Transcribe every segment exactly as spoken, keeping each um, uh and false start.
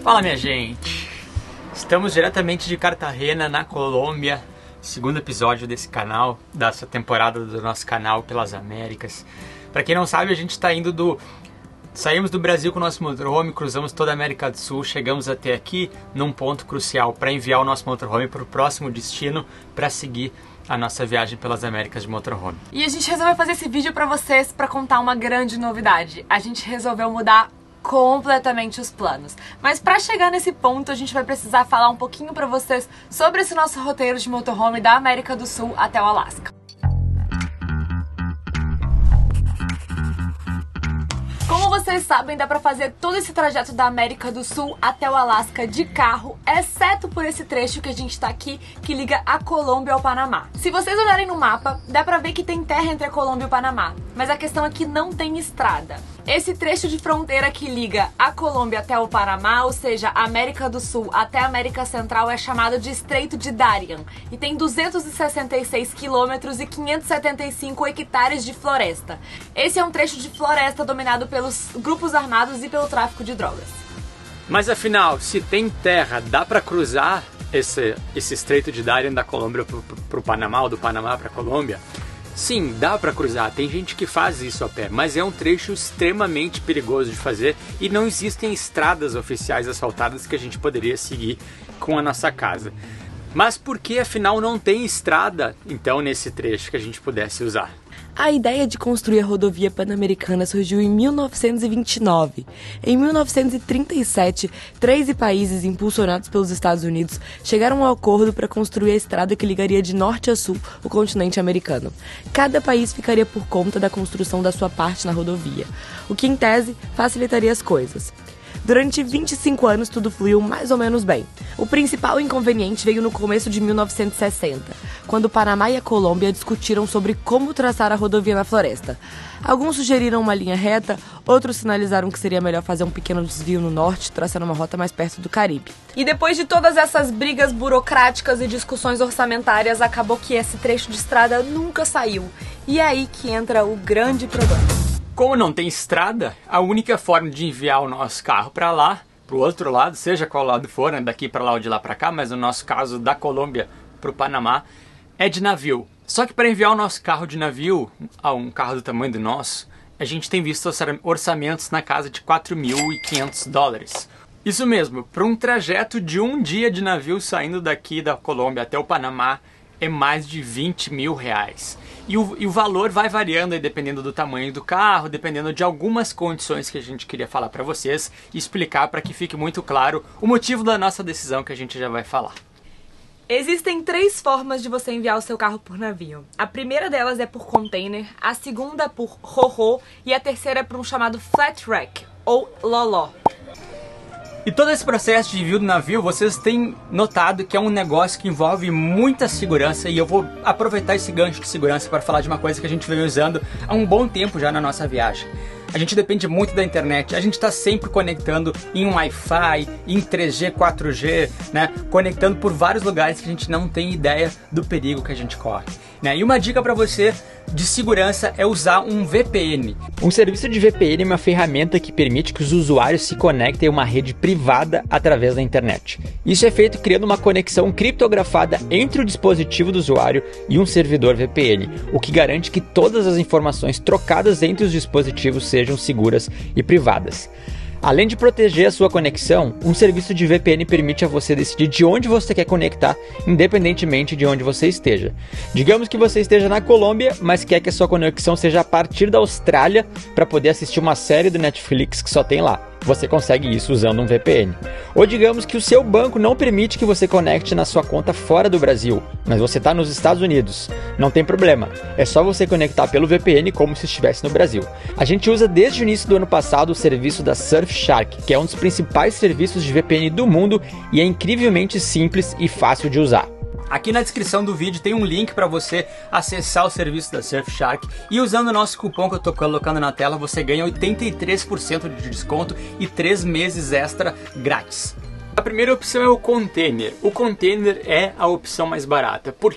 Fala, minha gente! Estamos diretamente de Cartagena, na Colômbia, segundo episódio desse canal, dessa temporada do nosso canal pelas Américas. Para quem não sabe, a gente está indo do... Saímos do Brasil com o nosso motorhome, cruzamos toda a América do Sul, chegamos até aqui num ponto crucial para enviar o nosso motorhome para o próximo destino para seguir a nossa viagem pelas Américas de motorhome. E a gente resolveu fazer esse vídeo para vocês para contar uma grande novidade. A gente resolveu mudar completamente os planos. Mas para chegar nesse ponto, a gente vai precisar falar um pouquinho para vocês sobre esse nosso roteiro de motorhome da América do Sul até o Alasca. Como vocês sabem, dá pra fazer todo esse trajeto da América do Sul até o Alasca de carro, exceto por esse trecho que a gente tá aqui, que liga a Colômbia ao Panamá. Se vocês olharem no mapa, dá pra ver que tem terra entre a Colômbia e o Panamá, mas a questão é que não tem estrada. Esse trecho de fronteira que liga a Colômbia até o Panamá, ou seja, a América do Sul até a América Central, é chamado de Estreito de Darien e tem duzentos e sessenta e seis quilômetros e quinhentos e setenta e cinco hectares de floresta. Esse é um trecho de floresta dominado pelos grupos armados e pelo tráfico de drogas. Mas afinal, se tem terra, dá pra cruzar esse, esse Estreito de Darien da Colômbia pro, pro, pro Panamá ou do Panamá pra Colômbia? Sim, dá pra cruzar, tem gente que faz isso a pé, mas é um trecho extremamente perigoso de fazer e não existem estradas oficiais asfaltadas que a gente poderia seguir com a nossa casa. Mas por que afinal não tem estrada, então, nesse trecho que a gente pudesse usar? A ideia de construir a rodovia pan-americana surgiu em mil novecentos e vinte e nove. Em mil novecentos e trinta e sete, treze países impulsionados pelos Estados Unidos chegaram ao acordo para construir a estrada que ligaria de norte a sul o continente americano. Cada país ficaria por conta da construção da sua parte na rodovia, o que, em tese, facilitaria as coisas. Durante vinte e cinco anos tudo fluiu mais ou menos bem. O principal inconveniente veio no começo de mil novecentos e sessenta, quando o Panamá e a Colômbia discutiram sobre como traçar a rodovia na floresta. Alguns sugeriram uma linha reta, outros sinalizaram que seria melhor fazer um pequeno desvio no norte, traçando uma rota mais perto do Caribe. E depois de todas essas brigas burocráticas e discussões orçamentárias, acabou que esse trecho de estrada nunca saiu. E é aí que entra o grande problema. Como não tem estrada, a única forma de enviar o nosso carro para lá, para o outro lado, seja qual lado for, né, daqui para lá ou de lá para cá, mas no nosso caso da Colômbia para o Panamá, é de navio. Só que para enviar o nosso carro de navio, a um carro do tamanho do nosso, a gente tem visto orçamentos na casa de quatro mil e quinhentos dólares. Isso mesmo, para um trajeto de um dia de navio saindo daqui da Colômbia até o Panamá, é mais de vinte mil reais. E o, e o valor vai variando aí, dependendo do tamanho do carro, dependendo de algumas condições que a gente queria falar para vocês e explicar para que fique muito claro o motivo da nossa decisão que a gente já vai falar. Existem três formas de você enviar o seu carro por navio. A primeira delas é por container, a segunda por ro-ro e a terceira é por um chamado flat rack, ou loló. E todo esse processo de envio do navio, vocês têm notado que é um negócio que envolve muita segurança, e eu vou aproveitar esse gancho de segurança para falar de uma coisa que a gente veio usando há um bom tempo já na nossa viagem. A gente depende muito da internet, a gente está sempre conectando em um Wi-Fi, em três G, quatro G, né? Conectando por vários lugares que a gente não tem ideia do perigo que a gente corre, né? E uma dica para você de segurança é usar um V P N. Um serviço de V P N é uma ferramenta que permite que os usuários se conectem a uma rede privada através da internet. Isso é feito criando uma conexão criptografada entre o dispositivo do usuário e um servidor V P N, o que garante que todas as informações trocadas entre os dispositivos sejam seguras e privadas. Além de proteger a sua conexão, um serviço de V P N permite a você decidir de onde você quer conectar, independentemente de onde você esteja. Digamos que você esteja na Colômbia, mas quer que a sua conexão seja a partir da Austrália para poder assistir uma série do Netflix que só tem lá. Você consegue isso usando um V P N. Ou digamos que o seu banco não permite que você conecte na sua conta fora do Brasil, mas você está nos Estados Unidos. Não tem problema, é só você conectar pelo V P N como se estivesse no Brasil. A gente usa desde o início do ano passado o serviço da Surfshark, que é um dos principais serviços de V P N do mundo e é incrivelmente simples e fácil de usar. Aqui na descrição do vídeo tem um link para você acessar o serviço da Surfshark, e usando o nosso cupom que eu estou colocando na tela, você ganha oitenta e três por cento de desconto e três meses extra grátis. A primeira opção é o container. O container é a opção mais barata. Por quê?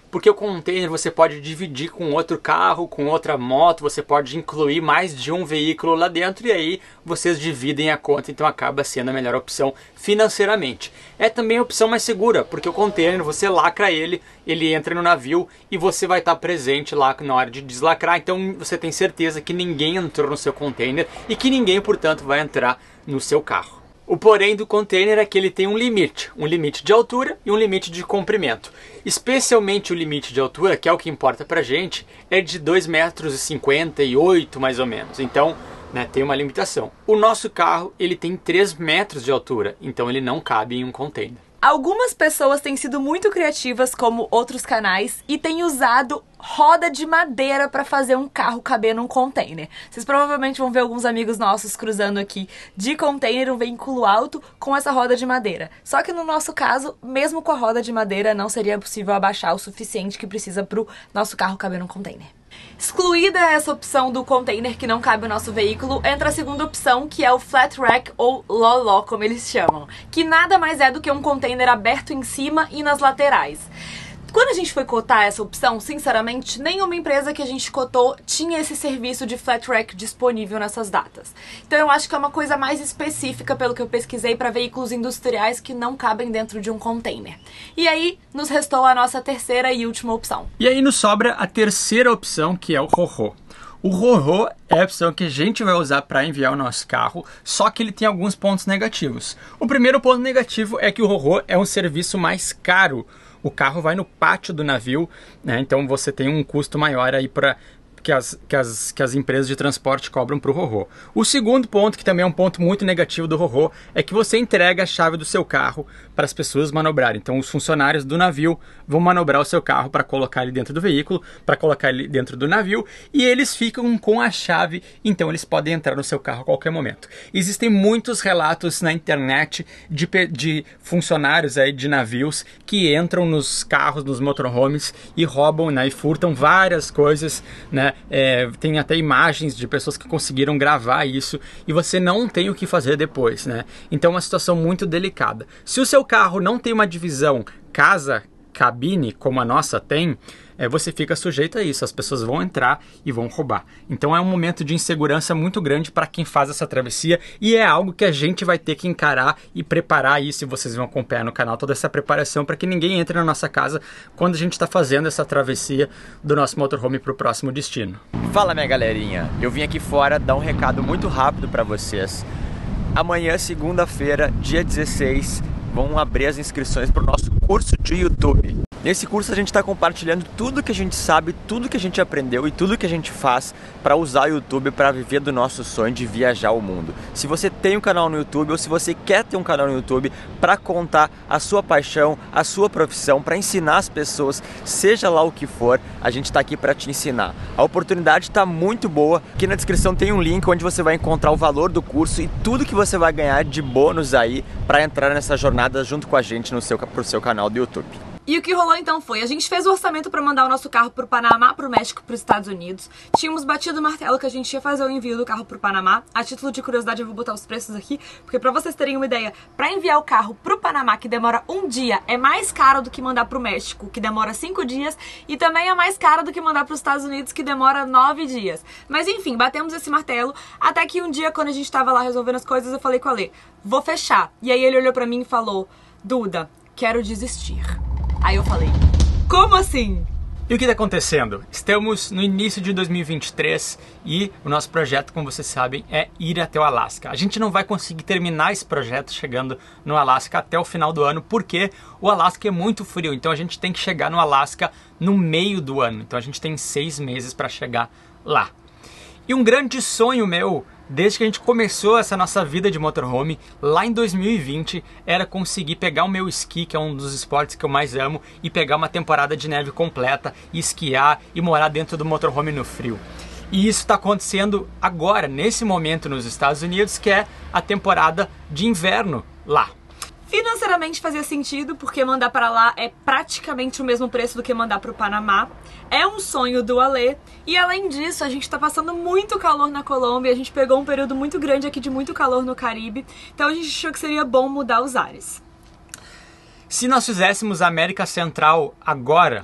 porque o container você pode dividir com outro carro, com outra moto, você pode incluir mais de um veículo lá dentro e aí vocês dividem a conta, então acaba sendo a melhor opção financeiramente. É também a opção mais segura, porque o container você lacra ele, ele entra no navio e você vai estar presente lá na hora de deslacrar, então você tem certeza que ninguém entrou no seu container e que ninguém, portanto, vai entrar no seu carro. O porém do container é que ele tem um limite, um limite de altura e um limite de comprimento. Especialmente o limite de altura, que é o que importa pra gente, é de dois metros e cinquenta e oito mais ou menos. Então, né, tem uma limitação. O nosso carro, ele tem três metros de altura, então ele não cabe em um container. Algumas pessoas têm sido muito criativas, como outros canais, e têm usado roda de madeira para fazer um carro caber num container. Vocês provavelmente vão ver alguns amigos nossos cruzando aqui de container, um veículo alto com essa roda de madeira. Só que no nosso caso, mesmo com a roda de madeira, não seria possível abaixar o suficiente que precisa para o nosso carro caber num container. Excluída essa opção do container que não cabe o nosso veículo, entra a segunda opção, que é o flat rack ou loló, como eles chamam, que nada mais é do que um container aberto em cima e nas laterais. Quando a gente foi cotar essa opção, sinceramente, nenhuma empresa que a gente cotou tinha esse serviço de flat rack disponível nessas datas. Então eu acho que é uma coisa mais específica, pelo que eu pesquisei, para veículos industriais que não cabem dentro de um container. E aí, nos restou a nossa terceira e última opção. E aí nos sobra a terceira opção, que é o Rorô. O Rorô é a opção que a gente vai usar para enviar o nosso carro, só que ele tem alguns pontos negativos. O primeiro ponto negativo é que o Rorô é um serviço mais caro. O carro vai no pátio do navio, né? Então você tem um custo maior aí para que as, que, as, que as empresas de transporte cobram para o Rorô. O segundo ponto, que também é um ponto muito negativo do Rorô, é que você entrega a chave do seu carro para as pessoas manobrarem. Então os funcionários do navio vão manobrar o seu carro para colocar ele dentro do veículo, para colocar ele dentro do navio, e eles ficam com a chave, então eles podem entrar no seu carro a qualquer momento. Existem muitos relatos na internet de, de funcionários aí de navios que entram nos carros, nos motorhomes e roubam, né, e furtam várias coisas, né? É, tem até imagens de pessoas que conseguiram gravar isso e você não tem o que fazer depois, né? Então é uma situação muito delicada. Se o seu carro não tem uma divisão casa, cabine, como a nossa tem, é, você fica sujeito a isso, as pessoas vão entrar e vão roubar. Então é um momento de insegurança muito grande para quem faz essa travessia e é algo que a gente vai ter que encarar e preparar isso, e vocês vão acompanhar no canal toda essa preparação para que ninguém entre na nossa casa quando a gente está fazendo essa travessia do nosso motorhome para o próximo destino. Fala, minha galerinha, eu vim aqui fora dar um recado muito rápido para vocês. Amanhã, segunda-feira, dia dezesseis, vão abrir as inscrições para o nosso curso de YouTube. Nesse curso a gente está compartilhando tudo que a gente sabe, tudo que a gente aprendeu e tudo que a gente faz para usar o YouTube para viver do nosso sonho de viajar o mundo. Se você tem um canal no YouTube ou se você quer ter um canal no YouTube para contar a sua paixão, a sua profissão, para ensinar as pessoas, seja lá o que for, a gente está aqui para te ensinar. A oportunidade está muito boa. Aqui na descrição tem um link onde você vai encontrar o valor do curso e tudo que você vai ganhar de bônus aí para entrar nessa jornada junto com a gente no seu, pro seu canal do YouTube. E o que rolou então foi, a gente fez o orçamento para mandar o nosso carro pro Panamá, pro México, pros Estados Unidos. Tínhamos batido o martelo que a gente ia fazer o envio do carro pro Panamá. A título de curiosidade eu vou botar os preços aqui, porque pra vocês terem uma ideia, para enviar o carro pro Panamá, que demora um dia, é mais caro do que mandar pro México, que demora cinco dias, e também é mais caro do que mandar pros Estados Unidos, que demora nove dias. Mas enfim, batemos esse martelo, até que um dia, quando a gente tava lá resolvendo as coisas, eu falei com a Lê, vou fechar. E aí ele olhou pra mim e falou, Duda, quero desistir. Aí eu falei, como assim? E o que está acontecendo? Estamos no início de dois mil e vinte e três e o nosso projeto, como vocês sabem, é ir até o Alasca. A gente não vai conseguir terminar esse projeto chegando no Alasca até o final do ano, porque o Alasca é muito frio, então a gente tem que chegar no Alasca no meio do ano. Então a gente tem seis meses para chegar lá. E um grande sonho meu, desde que a gente começou essa nossa vida de motorhome, lá em dois mil e vinte, era conseguir pegar o meu esqui, que é um dos esportes que eu mais amo, e pegar uma temporada de neve completa, e esquiar e morar dentro do motorhome no frio. E isso está acontecendo agora, nesse momento nos Estados Unidos, que é a temporada de inverno lá. Financeiramente fazia sentido, porque mandar para lá é praticamente o mesmo preço do que mandar para o Panamá. É um sonho do Alê. E além disso, a gente está passando muito calor na Colômbia. A gente pegou um período muito grande aqui de muito calor no Caribe. Então a gente achou que seria bom mudar os ares. Se nós fizéssemos a América Central agora,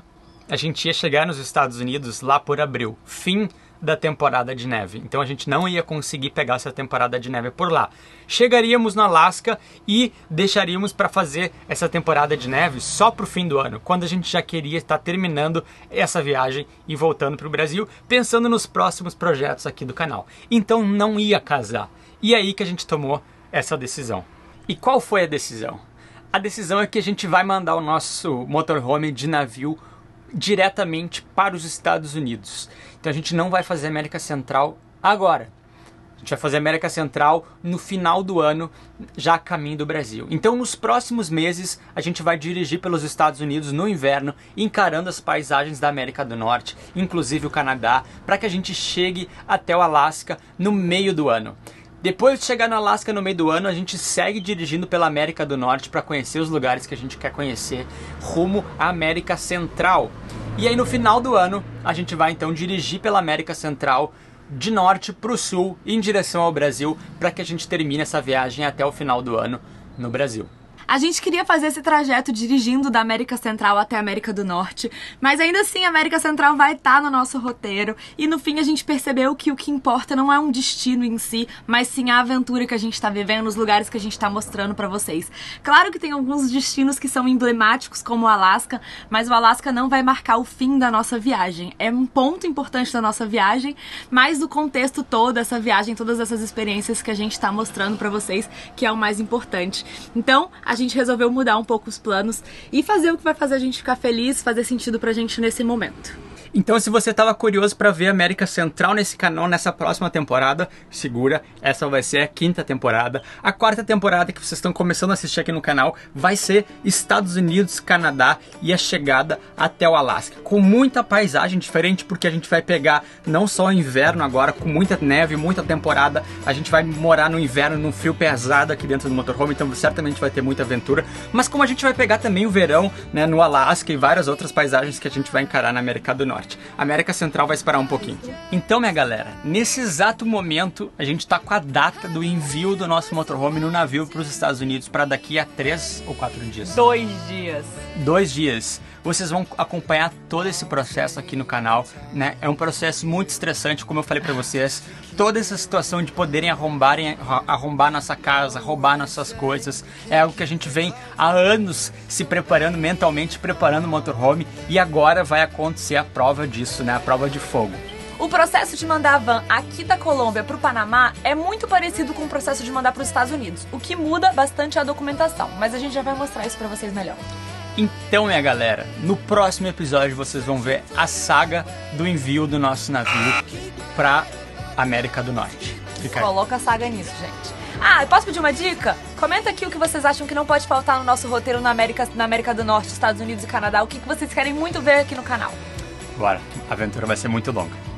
a gente ia chegar nos Estados Unidos lá por abril, fim da temporada de neve. Então a gente não ia conseguir pegar essa temporada de neve por lá. Chegaríamos no Alasca e deixaríamos para fazer essa temporada de neve só pro fim do ano, quando a gente já queria estar terminando essa viagem e voltando pro Brasil, pensando nos próximos projetos aqui do canal. Então não ia casar. E aí que a gente tomou essa decisão. E qual foi a decisão? A decisão é que a gente vai mandar o nosso motorhome de navio diretamente para os Estados Unidos. Então a gente não vai fazer América Central agora. A gente vai fazer América Central no final do ano, já a caminho do Brasil. Então nos próximos meses a gente vai dirigir pelos Estados Unidos no inverno, encarando as paisagens da América do Norte, inclusive o Canadá, para que a gente chegue até o Alasca no meio do ano. Depois de chegar no Alasca no meio do ano, a gente segue dirigindo pela América do Norte para conhecer os lugares que a gente quer conhecer, rumo à América Central. E aí no final do ano, a gente vai então dirigir pela América Central, de norte para o sul, em direção ao Brasil, para que a gente termine essa viagem até o final do ano no Brasil. A gente queria fazer esse trajeto dirigindo da América Central até a América do Norte, mas ainda assim a América Central vai estar no nosso roteiro e no fim a gente percebeu que o que importa não é um destino em si, mas sim a aventura que a gente está vivendo, os lugares que a gente está mostrando para vocês. Claro que tem alguns destinos que são emblemáticos, como o Alasca, mas o Alasca não vai marcar o fim da nossa viagem. É um ponto importante da nossa viagem, mas o contexto todo, essa viagem, todas essas experiências que a gente está mostrando para vocês, que é o mais importante. Então, a A gente resolveu mudar um pouco os planos e fazer o que vai fazer a gente ficar feliz, fazer sentido pra gente nesse momento. Então, se você estava curioso para ver América Central nesse canal nessa próxima temporada, segura, essa vai ser a quinta temporada. A quarta temporada que vocês estão começando a assistir aqui no canal vai ser Estados Unidos, Canadá e a chegada até o Alasca, com muita paisagem diferente, porque a gente vai pegar não só o inverno agora, com muita neve, muita temporada, a gente vai morar no inverno, num frio pesado aqui dentro do motorhome, então certamente vai ter muita aventura, mas como a gente vai pegar também o verão, né, no Alasca e várias outras paisagens que a gente vai encarar na América do Norte. A América Central vai esperar um pouquinho. Então, minha galera, nesse exato momento, a gente tá com a data do envio do nosso motorhome no navio para os Estados Unidos para daqui a três ou quatro dias. Dois dias. Dois dias. Vocês vão acompanhar todo esse processo aqui no canal, né? É um processo muito estressante, como eu falei pra vocês. Toda essa situação de poderem arrombarem, arrombar nossa casa, roubar nossas coisas, é algo que a gente vem há anos se preparando mentalmente, preparando o motorhome, e agora vai acontecer a prova disso, né? A prova de fogo. O processo de mandar a van aqui da Colômbia para o Panamá é muito parecido com o processo de mandar para os Estados Unidos. O que muda bastante é a documentação, mas a gente já vai mostrar isso para vocês melhor. Então, minha galera, no próximo episódio vocês vão ver a saga do envio do nosso navio para América do Norte. Fica aí. Coloca a saga nisso, gente. Ah, eu posso pedir uma dica? Comenta aqui o que vocês acham que não pode faltar no nosso roteiro na América, na América do Norte, Estados Unidos e Canadá. O que vocês querem muito ver aqui no canal. Bora, a aventura vai ser muito longa.